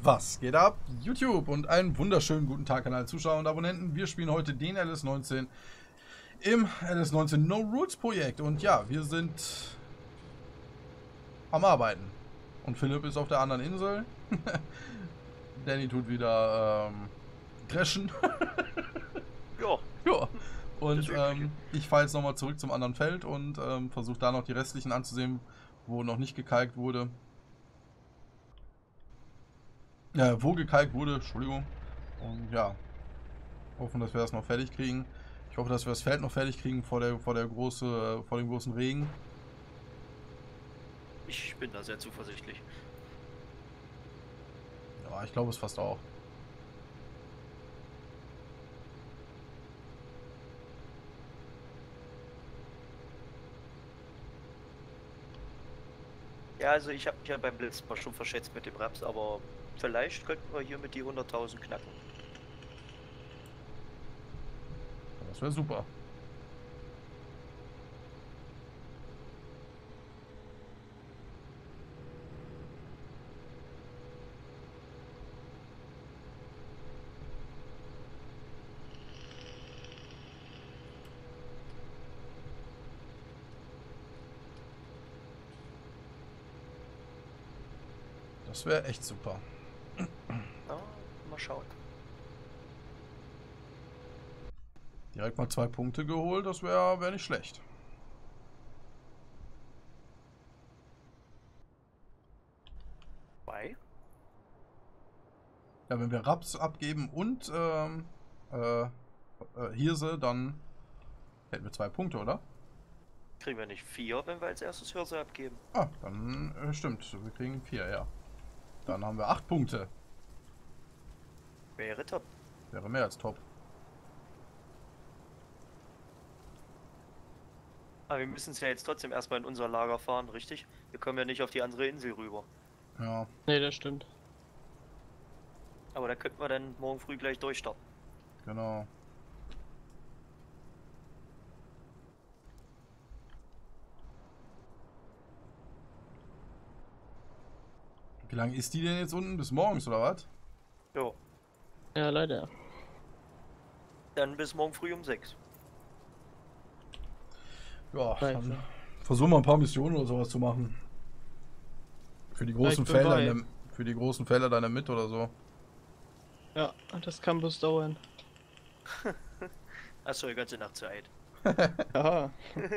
Was geht ab? YouTube und einen wunderschönen guten Tag an alle Zuschauer und Abonnenten. Wir spielen heute den LS19 im LS19 No Rules Projekt. Und ja, wir sind am Arbeiten. Und Philipp ist auf der anderen Insel. Danny tut wieder dreschen. Ja, Ja. das Und Übliche. ich fahre jetzt nochmal zurück zum anderen Feld und versuche da noch die restlichen anzusehen, wo noch nicht gekalkt wurde. Wo gekalkt wurde, Entschuldigung. Und ja, hoffen, dass wir das noch fertig kriegen. Ich hoffe, dass wir das Feld noch fertig kriegen vor dem großen Regen. Ich bin da sehr zuversichtlich. Ja, ich glaube es fast auch. Ja, also ich habe mich ja beim letzten Mal schon verschätzt mit dem Raps, aber vielleicht könnten wir hier mit die 100.000 knacken. Das wäre super. Das wäre echt super. Na, mal schauen. Direkt mal 2 Punkte geholt, das wär nicht schlecht. Bei? Ja, wenn wir Raps abgeben und Hirse, dann hätten wir 2 Punkte, oder? Kriegen wir nicht 4, wenn wir als erstes Hirse abgeben? Ah, dann stimmt. Wir kriegen 4, ja. Dann haben wir 8 Punkte. Wäre top. Wäre mehr als top. Aber wir müssen es ja jetzt trotzdem erstmal in unser Lager fahren, richtig? Wir kommen ja nicht auf die andere Insel rüber. Ja, Nee, das stimmt. Aber da könnten wir dann morgen früh gleich durchstarten. genau. Wie lange ist die denn jetzt unten? Bis morgens, oder was? Jo, Ja, leider. dann bis morgen früh um 6. Ja, dann Scheiße. versuchen wir ein paar Missionen oder sowas zu machen. Für die großen ich bin Felder, bei. für die großen Felder deiner mit oder so. Ja, das kann bloß dauern. Hast du die ganze Nacht Zeit. Ja.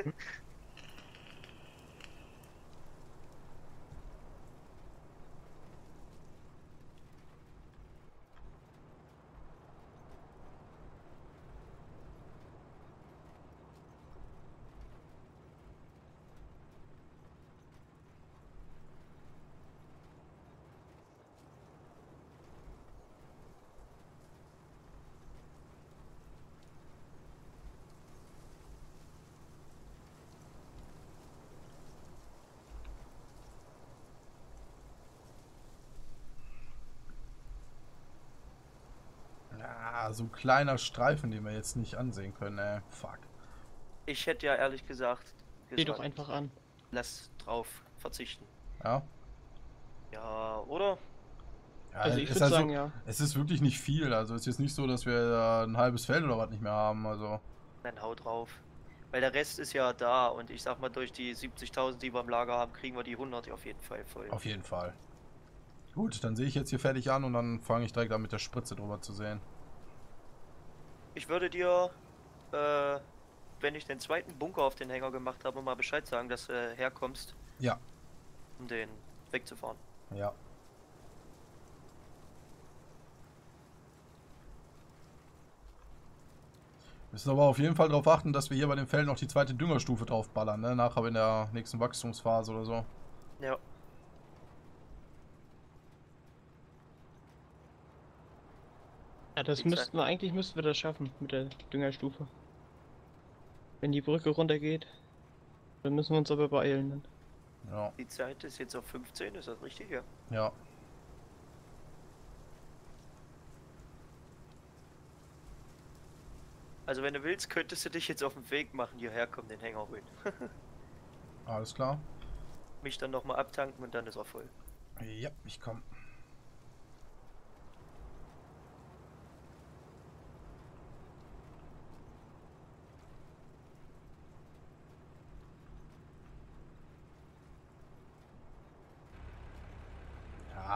Ja, so ein kleiner Streifen, den wir jetzt nicht ansehen können, ey. Fuck. Ich hätte ja ehrlich gesagt, Geh doch einfach an. lass drauf verzichten. Ja. Ja, oder? Ja, Also ich es ist würde also, sagen, ja. es ist wirklich nicht viel. Also es ist jetzt nicht so, dass wir da ein halbes Feld oder was nicht mehr haben. Also Dann hau drauf. Weil der Rest ist ja da und ich sag mal, durch die 70.000, die wir im Lager haben, kriegen wir die 100 auf jeden Fall voll. auf jeden Fall. Gut, dann sehe ich jetzt hier fertig an und dann fange ich direkt an mit der Spritze drüber zu sehen. Ich würde dir, äh, wenn ich den zweiten Bunker auf den Hänger gemacht habe, mal Bescheid sagen, dass du herkommst, Ja, um den wegzufahren. ja. Müssen aber auf jeden Fall darauf achten, dass wir hier bei dem Feld noch die zweite Düngerstufe draufballern, ne? Nachher in der nächsten Wachstumsphase oder so. Ja, Ja, das wie gesagt, müssten wir, eigentlich müssten wir das schaffen mit der Düngerstufe. Wenn die Brücke runtergeht, dann müssen wir uns aber beeilen dann. Ja, die Zeit ist jetzt auf 15, ist das richtig? Ja. ja. Also wenn du willst, könntest du dich jetzt auf den Weg machen, hierher kommen, den Hänger holen. Alles klar. Mich dann nochmal abtanken und dann ist er voll. Ja, ich komme.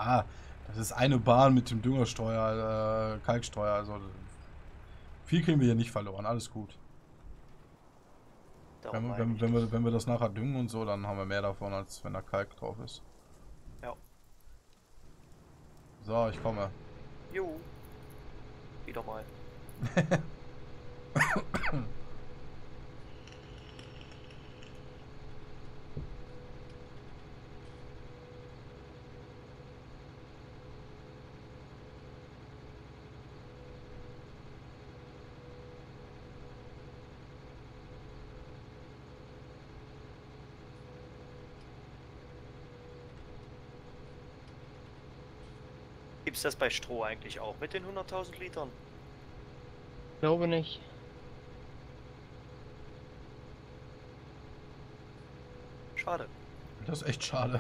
Ja, das ist eine Bahn mit dem Düngerstreuer, Kalkstreuer, also viel kriegen wir hier nicht verloren, alles gut. Darum meine ich das. Wenn wir das nachher düngen und so, dann haben wir mehr davon, als wenn da Kalk drauf ist. Ja. So, ich komme. Jo. Wieder mal. Gibt's das bei Stroh eigentlich auch mit den 100.000 Litern? Glaube nicht. Schade. Das ist echt schade.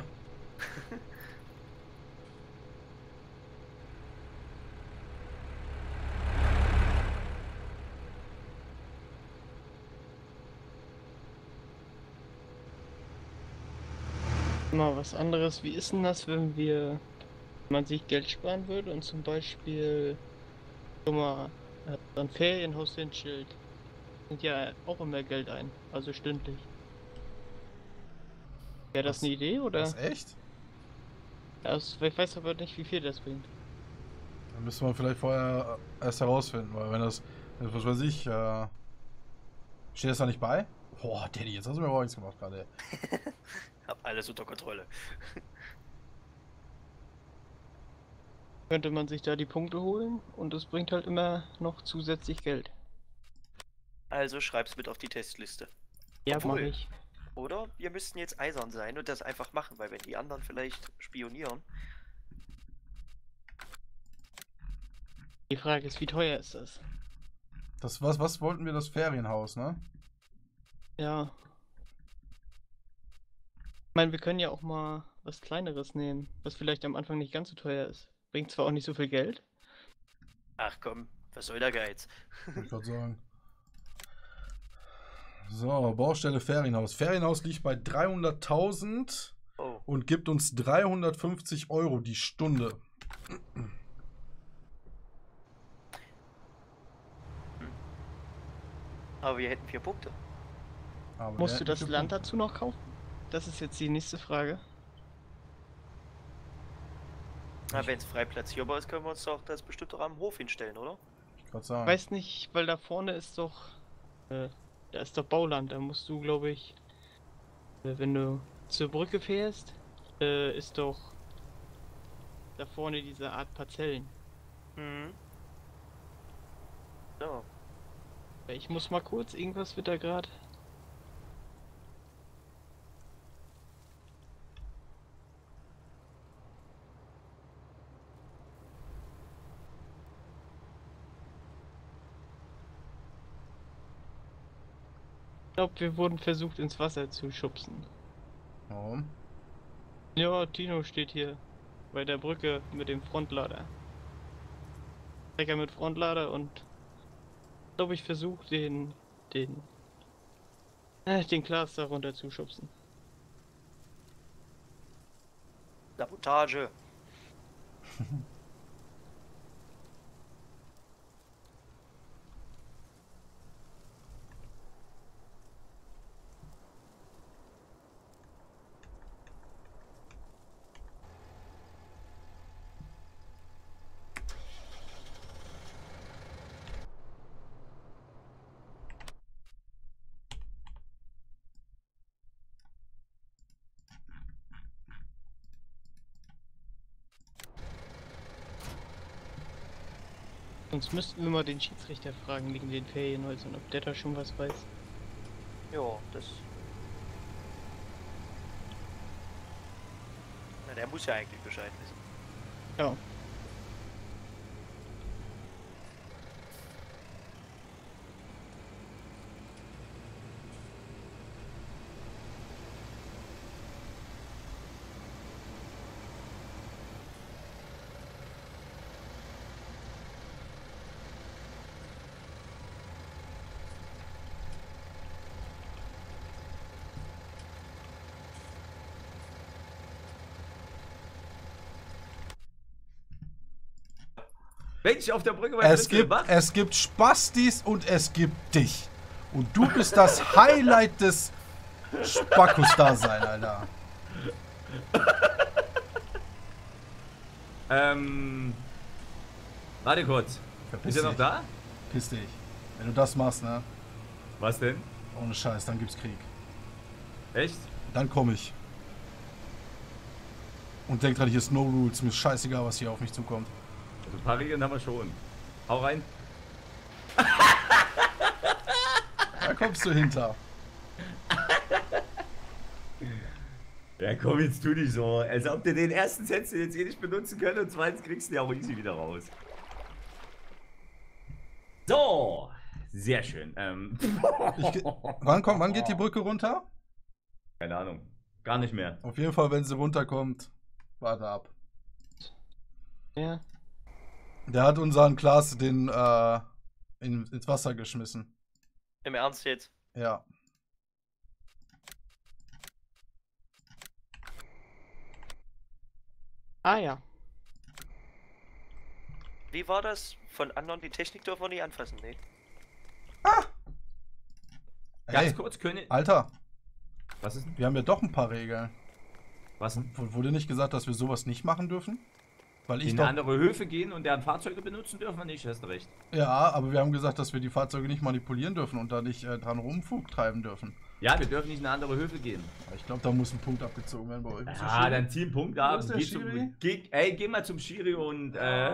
Mal was anderes. Wie ist denn das, wenn man sich Geld sparen würde und zum Beispiel schon mal ein Ferienhaus hinstellt? Sind ja auch immer Geld ein, also stündlich. Wäre das eine Idee Was, oder? echt? Ja, ich weiß aber nicht, wie viel das bringt. Dann müsste man vielleicht vorher erst herausfinden, weil wenn das, was weiß ich, steht das da nicht bei? Boah, Daddy, jetzt hast du mir aber nichts gemacht gerade. Hab alles unter Kontrolle. Könnte man sich da die Punkte holen und es bringt halt immer noch zusätzlich Geld. Also schreib's mit auf die Testliste. Ja, Obwohl, mache ich. oder? Wir müssten jetzt eisern sein und das einfach machen, weil wenn die anderen vielleicht spionieren. Die Frage ist, wie teuer ist das? Das, was wollten wir, das Ferienhaus, ne? Ja. Ich meine, wir können ja auch mal was Kleineres nehmen, was vielleicht am Anfang nicht ganz so teuer ist. Bringt zwar auch nicht so viel Geld. Ach komm, was soll der Geiz? Wollte ich gerade sagen. So, Baustelle Ferienhaus. Ferienhaus liegt bei 300.000 Oh, und gibt uns 350 € die Stunde. aber wir hätten 4 Punkte. Aber Musst der du hat das nicht Land gefunden. dazu noch kaufen? Das ist jetzt die nächste Frage. Na, wenn es frei platzierbar ist, können wir uns doch das bestimmt auch am Hof hinstellen, oder? Ich gerade sagen. Weiß nicht, weil da vorne ist doch, da ist doch Bauland. Da musst du, glaube ich, wenn du zur Brücke fährst, ist doch da vorne diese Art Parzellen. Mhm. So. Ich muss mal kurz, irgendwas wird da gerade. Ich glaube, wir wurden versucht ins Wasser zu schubsen. Warum? Ja, Tino steht hier bei der Brücke mit dem Frontlader. Trecker mit Frontlader und glaube ich versucht den Klaas da runter zu schubsen. Sabotage. Sonst müssten wir mal den Schiedsrichter fragen wegen den Ferienhäusern, ob der da schon was weiß. Ja, das. Na, der muss ja eigentlich Bescheid wissen. Ja. Mensch, auf der Brücke, was Es gibt Spastis und es gibt dich. Und du bist das Highlight des Spackus-Dasein, Alter. Warte kurz. Verpiss Ist er noch dich. da? Piss dich. Wenn du das machst, ne? Was denn? Ohne Scheiß, dann gibt's Krieg. Echt? Dann komme ich. Und denk dran, hier ist No Rules. Mir ist scheißegal, was hier auf mich zukommt. Also ein paar Regeln haben wir schon. Hau rein. Da kommst du hinter. Ja komm, jetzt tu dich so. Als ob du den ersten Set jetzt eh nicht benutzen können und zweitens kriegst du den auch easy wieder raus. So. Sehr schön. Wann geht die Brücke runter? Keine Ahnung. Gar nicht mehr. Auf jeden Fall, wenn sie runterkommt, warte ab. Ja. Der hat unseren Klaas ins Wasser geschmissen. Im Ernst jetzt? Ja. Ah ja. Wie war das? Von anderen, die Technik dürfen wir nicht anfassen, nee. Ey, Ganz kurz, König. Alter, Was ist denn? wir haben ja doch ein paar Regeln. Was denn? Wurde nicht gesagt, dass wir sowas nicht machen dürfen? Weil ich In doch. andere Höfe gehen und deren Fahrzeuge benutzen dürfen wir nicht, hast du recht. Ja, aber wir haben gesagt, dass wir die Fahrzeuge nicht manipulieren dürfen und da nicht dran Rumfug treiben dürfen. Ja, wir dürfen nicht in andere Höfe gehen. Ich glaube, da muss ein Punkt abgezogen werden bei euch. Ja, dann zieh einen Punkt ab. ist der Schiri? Geh mal zum Schiri und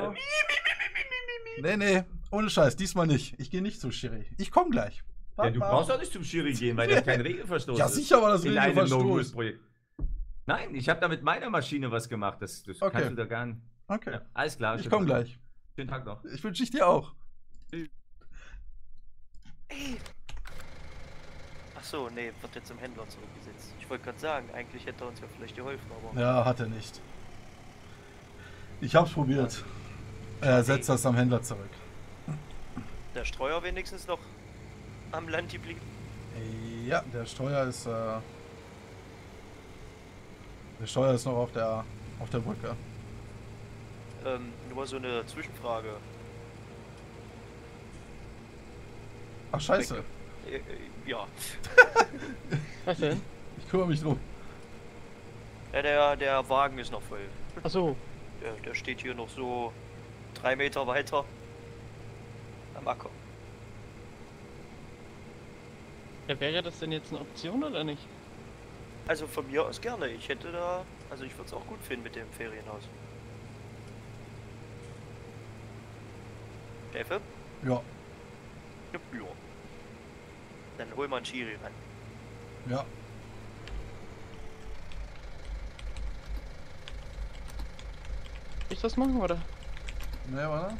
Nee, ohne Scheiß, diesmal nicht. Ich gehe nicht zum Schiri. Ich komme gleich. Ja, du brauchst doch nicht zum Schiri gehen, weil das kein Regelverstoß Ja, ist. sicher war das In einem Regelverstoß. No-Rules-Projekt. Nein, ich habe da mit meiner Maschine was gemacht. Das Okay. kannst du da gar nicht. Okay, Ja, alles klar. ich schönen komme Tag gleich. noch. Schönen Tag noch. Ich wünsche ich dir auch. Achso, nee, wird jetzt zum Händler zurückgesetzt. Ich wollte gerade sagen, eigentlich hätte er uns ja vielleicht geholfen, aber. Ja, hat er nicht. Ich hab's probiert. Er setzt das am Händler zurück. Der Streuer wenigstens noch am Land geblieben. Ja, der Steuer ist noch auf der Brücke. Nur so eine Zwischenfrage. Ach scheiße, Ja. Was denn? ich kümmere mich drum. Ja, der Wagen ist noch voll. Achso. Der steht hier noch so 3 Meter weiter am Acker. Ja, wäre das denn jetzt eine Option oder nicht? Also von mir aus gerne. Ich hätte da, also ich würde es auch gut finden mit dem Ferienhaus. Steffen? Ja, Ja. Dann hol mal einen Schiri ran. ja. Soll ich das machen oder? Ne, warte.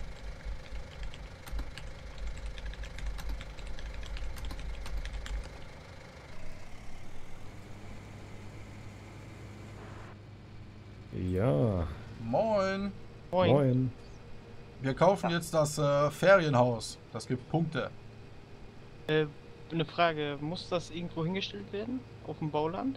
Ja, Moin. Moin. moin. Wir kaufen jetzt das Ferienhaus. Das gibt Punkte. Eine Frage, muss das irgendwo hingestellt werden? Auf dem Bauland?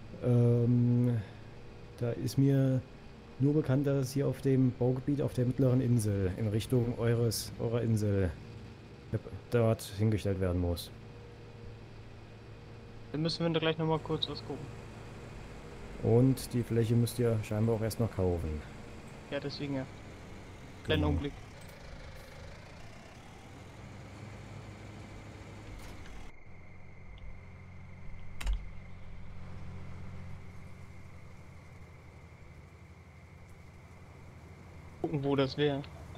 Da ist mir nur bekannt, dass es hier auf dem Baugebiet auf der mittleren Insel in Richtung eurer Insel dort hingestellt werden muss. Dann müssen wir da gleich nochmal kurz was gucken. Und die Fläche müsst ihr scheinbar auch erst noch kaufen. Ja, deswegen ja. Kleinen Genau. Augenblick. Gucken, wo das wäre.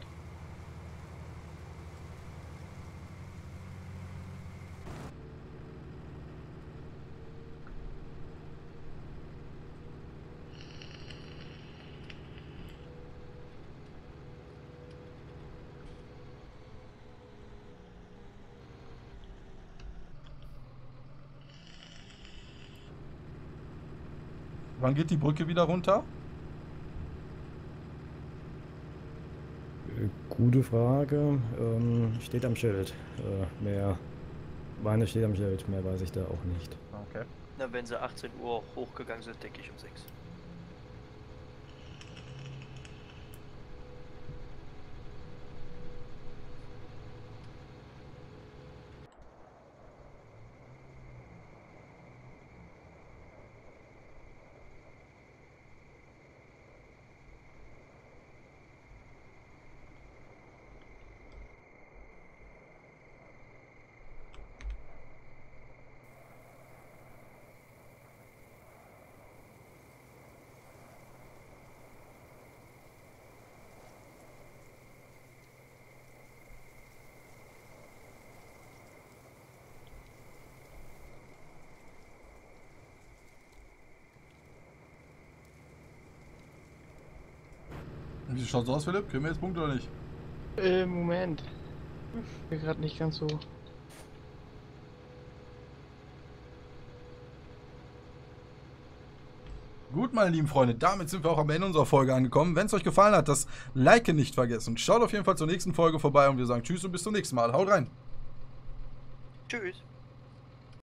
Wann geht die Brücke wieder runter? Gute Frage. Steht am Schild. Meine steht am Schild, mehr weiß ich da auch nicht. Okay. Na, wenn sie 18 Uhr hochgegangen sind, denke ich um 6. Wie schaut's aus, Philipp? Kriegen wir jetzt Punkte oder nicht? Moment. Ich bin gerade nicht ganz so. Gut, meine lieben Freunde, damit sind wir auch am Ende unserer Folge angekommen. Wenn es euch gefallen hat, das Like nicht vergessen. Schaut auf jeden Fall zur nächsten Folge vorbei und wir sagen Tschüss und bis zum nächsten Mal. Haut rein! Tschüss.